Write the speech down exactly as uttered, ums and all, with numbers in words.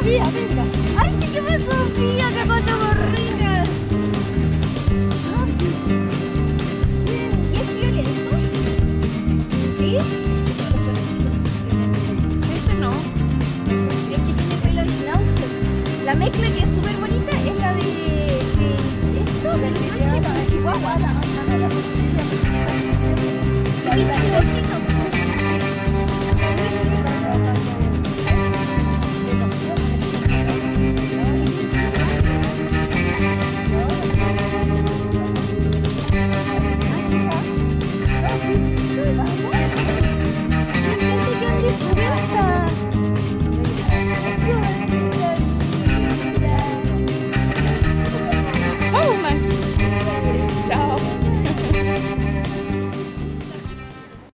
Sofía, venga. ¡Ay, sí que fue Sofía! ¡Qué cosa más rica! ¿Y es violento? ¿Sí? Este no. Es que tiene pelo de schnauzer. La mezcla que es súper bonita es la de, de esto, del Dolce con el Chihuahua. La, la, la, la, la, La de Chihuahua.